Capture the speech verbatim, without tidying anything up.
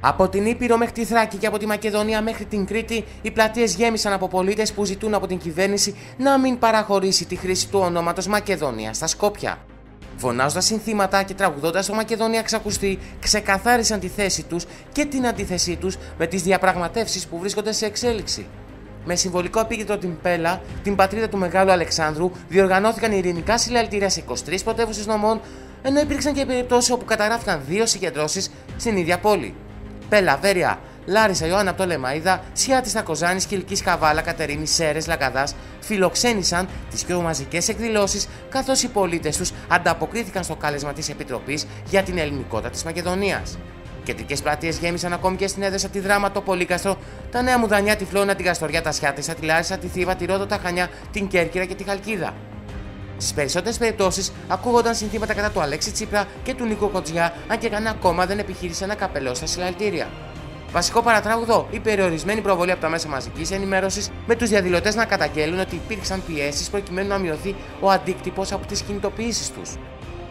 Από την Ήπειρο μέχρι τη Θράκη και από τη Μακεδονία μέχρι την Κρήτη, οι πλατείες γέμισαν από πολίτες που ζητούν από την κυβέρνηση να μην παραχωρήσει τη χρήση του ονόματος Μακεδονία στα Σκόπια. Φωνάζοντας συνθήματα και τραγουδώντας το Μακεδονία ξακουστεί, ξεκαθάρισαν τη θέση τους και την αντίθεσή τους με τις διαπραγματεύσεις που βρίσκονται σε εξέλιξη. Με συμβολικό επίκεντρο την Πέλα, την πατρίδα του Μεγάλου Αλεξάνδρου, διοργανώθηκαν ειρηνικά συλλαλητήρια σε είκοσι τρεις πρωτεύουσες νομών, ενώ υπήρξαν και περιπτώσεις όπου καταγράφηκαν δύο συγκεντρώσεις στην ίδια πόλη. Πέλα, Βέρεια, Λάρισα, Ιωάννα Πτολεμαΐδα, Σιάτιστα Κοζάνης, Κιλκής Καβάλα, Κατερίνη, Σέρες, Λαγκαδάς φιλοξένησαν τις πιο μαζικές εκδηλώσεις, καθώς οι πολίτες τους ανταποκρίθηκαν στο κάλεσμα της Επιτροπής για την ελληνικότητα της Μακεδονίας. Κεντρικές πλατείες γέμισαν ακόμη και στην Έδεσα, τη Δράμα, το Πολύκαστρο, τα Νέα Μουδανιά, τη Φλόνα, την Καστοριά, τα Σιάτιστα, τη Λάρισα, τη Θήβα, τη Ρόδο, τα Χανιά, την Κέρκυρα και τη Χαλκίδα. Στις περισσότερες περιπτώσεις ακούγονταν συνθήματα κατά του Αλέξη Τσίπρα και του Νίκο Κοτζιά, αν και κανένα κόμμα δεν επιχείρησε να καπελώσει στα συλλαλητήρια. Βασικό παρατράγουδο, η περιορισμένη προβολή από τα μέσα μαζικής ενημέρωσης, με τους διαδηλωτές να καταγγέλουν ότι υπήρξαν πιέσεις προκειμένου να μειωθεί ο αντίκτυπος από τις κινητοποιήσεις τους.